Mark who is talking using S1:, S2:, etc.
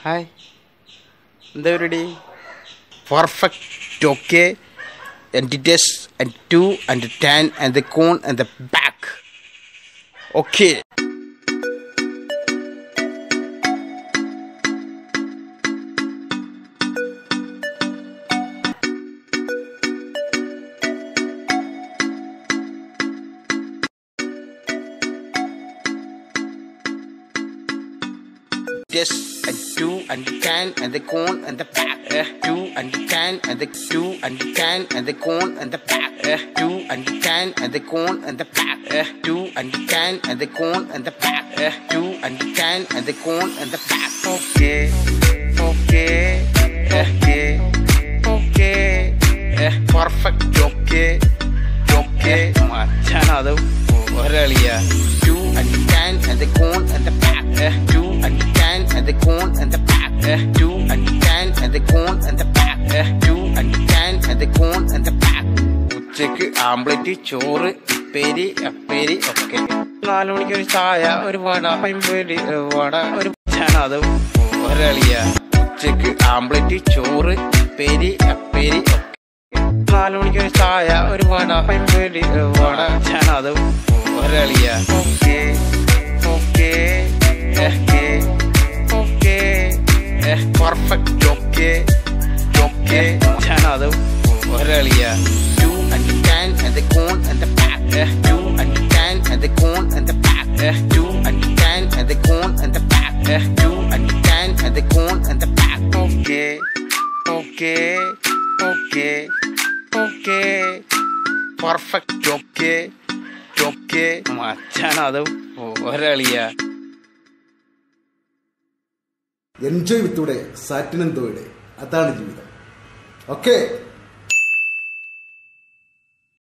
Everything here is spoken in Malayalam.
S1: Hi. Everybody. Perfect. Okay. And the test and 2 and the 10 and the cone and the back. Okay. Test and 2 and the 10 and the cone and the back. 2 and the 10 and the 2 and the 10 and the cone and the back. 2 and the 10 and the cone and the back. 2 and the 10 and the cone and the back. 2 and the 10 and the cone and the back. Okay, okay, okay, okay, perfect. Okay, okay. Machanadu oraliya. 2 and the 10 and the cone and the back. 2 and the 10 and the cone and the back. 2 and the 10 and the cone and the back. 2 and the 10 and the cone and the back. ഉച്ചക്ക് ആംബ്ലറ്റ് ചോറ് ഉപ്പേരി അപ്പേരി ഒക്കെ 4 മണിക്ക് ഒരു ചായ ഒരു വട പൈമ്പേരി വട ഒരു അത് ഒരളിയ ഉച്ചക്ക് ആംബ്ലറ്റ് ചോറ് ഉപ്പേരി അപ്പേരി ഒക്കെ 4 മണിക്ക് ഒരു ചായ ഒരു വട പൈമ്പേരി വട അത് ഒരളിയ okay okay okay, perfect. Okay, okay. Chanadu oraliya. 2 and the 10 and the cone and the back. 2 and the 10 and the cone and the back. 2 and the 10 and the cone and the back. 2 and the 10 and the cone and the back. Okay, okay, okay, okay, perfect. Okay, okay. Chanadu oraliya.
S2: Enjoy വിത്തൂടെ സാറ്റിനെന്തോയുടെ അതാണ് ജീവിതം. ഓക്കെ.